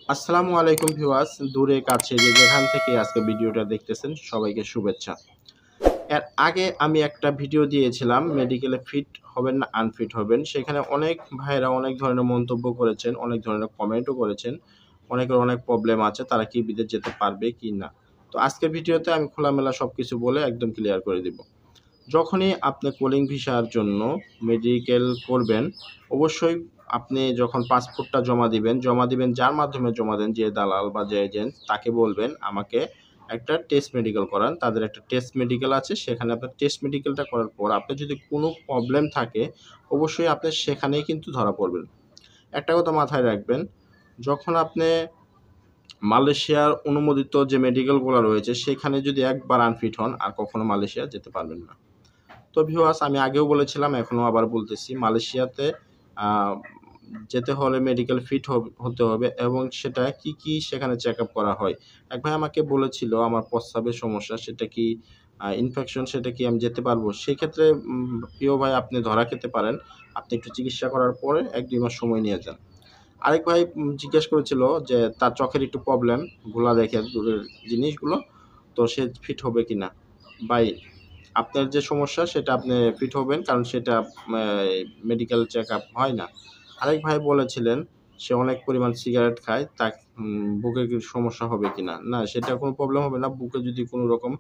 আসসালামু আলাইকুম ভিউয়ার্স, দূরে কাছে যে যেখান থেকে আজকে ভিডিওটা দেখতেছেন সবাইকে শুভেচ্ছা। এর আগে আমি একটা ভিডিও দিয়েছিলাম মেডিকেলে ফিট হবেন না আনফিট হবেন। সেখানে অনেক ভাইয়েরা অনেক ধরনের মন্তব্য করেছেন, অনেক ধরনের কমেন্টও করেছেন। অনেকের অনেক প্রবলেম আছে, তারা কি বিদেশ যেতে পারবে কি না। তো আজকের ভিডিওতে আমি খোলামেলা সবকিছু বলে একদম ক্লিয়ার করে দিব। যখনই আপনি কলিং ভিসার জন্য মেডিকেল করবেন, অবশ্যই আপনি যখন পাসপোর্টটা জমা দিবেন যার মাধ্যমে জমা দেন, যে দালাল বা যে এজেন্ট তাকে বলবেন আমাকে একটা টেস্ট মেডিকেল করান। তাদের একটা টেস্ট মেডিকেল আছে, সেখানে আপনার টেস্ট মেডিকেলটা করার পর আপনার যদি কোনো প্রবলেম থাকে অবশ্যই আপনি সেখানেই কিন্তু ধরা পড়বেন। একটা কথা মাথায় রাখবেন, যখন আপনি মালয়েশিয়ার অনুমোদিত যে মেডিকেলগুলো রয়েছে সেখানে যদি একবার আনফিট হন আর কখনো মালয়েশিয়া যেতে পারবেন না। তো ভিউয়ার্স, আমি আগেও বলেছিলাম এখনও আবার বলতেছি, মালয়েশিয়াতে যেতে হলে মেডিকেল ফিট হতে হবে এবং সেটা কি সেখানে চেক আপ করা হয়। এক ভাই আমাকে বলেছিল আমার প্রস্রাবের সমস্যা, সেটা কি ইনফেকশন, সেটা কি আমি যেতে পারবো? সেক্ষেত্রে প্রিয় ভাই, আপনি ধরা খেতে পারেন। আপনি একটু চিকিৎসা করার পরে ১-২ মাস সময় নিয়ে যান। আরেক ভাই জিজ্ঞেস করেছিল যে তার চোখের একটু প্রবলেম, ঘোলা দেখে দূরের জিনিসগুলো, তো সে ফিট হবে কিনা। ভাই, আপনার যে সমস্যা সেটা আপনি ফিট হবেন, কারণ সেটা মেডিকেল চেক আপ হয় না। আরেক ভাই বলেছিলেন সে অনেক পরিমাণ সিগারেট খায়, তার বুকে কি সমস্যা হবে কিনা। না, সেটা কোনো প্রবলেম হবে না। বুকে যদি কোনো রকম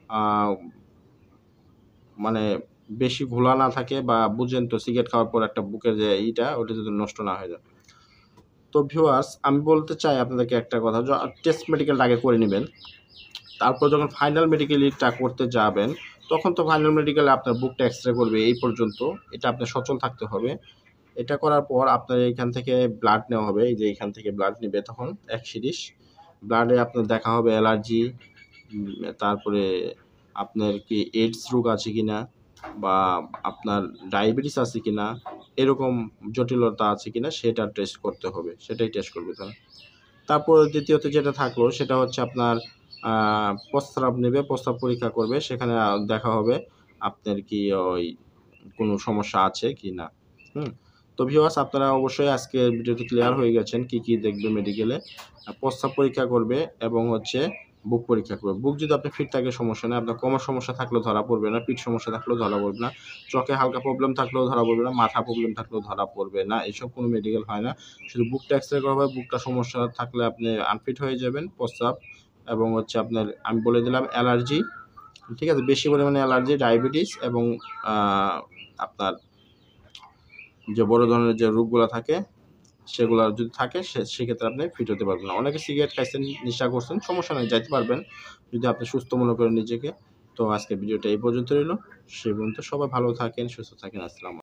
মানে বেশি ঘোলা না থাকে, বা বুঝেন তো সিগারেট খাওয়ার পর একটা বুকের যে ওটা যদি নষ্ট না হয়ে যায়। তো ভিউয়ার্স, আমি বলতে চাই আপনাদেরকে একটা কথা, টেস্ট মেডিকেলটা আগে করে নেবেন। তারপর যখন ফাইনাল মেডিকেলটা করতে যাবেন, তখন তো ফাইনাল মেডিকেলে আপনার বুকটা এক্স-রে করবে এই পর্যন্ত। এটা আপনার সচল থাকতে হবে। এটা করার পর আপনার এইখান থেকে ব্লাড নেওয়া হবে। এই যে এইখান থেকে ব্লাড নিবে তখন ১ সিরিজ। ব্লাডে আপনার দেখা হবে অ্যালার্জি, তারপরে আপনার কি এইডস রোগ আছে কিনা, বা আপনার ডায়াবেটিস আছে কিনা, এরকম জটিলতা আছে কিনা সেটা টেস্ট করতে হবে। সেটাই টেস্ট করবে তারা। তারপর দ্বিতীয়ত যেটা থাকলো সেটা হচ্ছে আপনার প্রস্রাব নেবে, প্রস্রাব পরীক্ষা করবে। সেখানে দেখা হবে আপনার কি ওই কোনো সমস্যা আছে কিনা। হুম? তো ভিউয়ার্স, আপনারা অবশ্যই আজকের ভিডিওতে ক্লিয়ার হয়ে গেছেন কি দেখবে মেডিকেলে। প্রস্রাব পরীক্ষা করবে এবং হচ্ছে বুক পরীক্ষা করবে। বুক যদি আপনার ফিট থাকে সমস্যা নেই, আপনার কোমর সমস্যা থাকলেও ধরা পড়বে না, পিঠ সমস্যা থাকলেও ধরা পড়বে না, চোখে হালকা প্রবলেম থাকলেও ধরা পড়বে না, মাথা প্রবলেম থাকলেও ধরা পড়বে না। এসব কোনো মেডিকেল হয় না। শুধু বুকটা এক্স-রে করা হবে, বুকটা সমস্যা থাকলে আপনি আনফিট হয়ে যাবেন, প্রস্রাব এবং হচ্ছে আপনার আমি বলে দিলাম অ্যালার্জি, ঠিক আছে? বেশি পরিমাণে অ্যালার্জি, ডায়াবেটিস এবং আপনার যে বড় ধরনের যে রোগগুলা থাকে সেগুলা যদি থাকে সেক্ষেত্রে আপনি ফিট হতে পারবেন না। অনেকে সিগারেট খাইছেন, নেশা করছেন, সমস্যা নাই, যাইতে পারবেন যদি আপনি সুস্থ মনে করেন নিজেকে। তো আজকের ভিডিওটা এই পর্যন্ত রইলো। সে পর্যন্ত সবাই ভালো থাকেন, সুস্থ থাকেন। আসসালামু আলাইকুম।